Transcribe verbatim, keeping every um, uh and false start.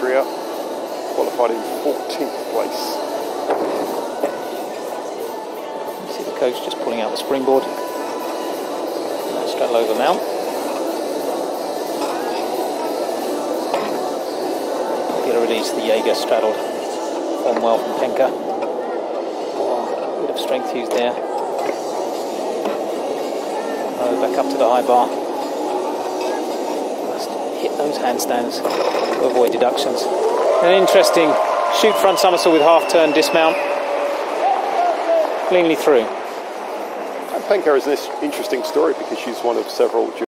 Austria, qualified in fourteenth place. You see the coach just pulling out the springboard. Straddle over now. Popular release, the Jaeger straddled. Form well from Penker. Oh, bit of strength used there. Oh, back up to the high bar. Must hit those handstands to avoid deductions. An interesting shoot front somersault with half turn dismount. Cleanly through. And Penker is an interesting story because she's one of several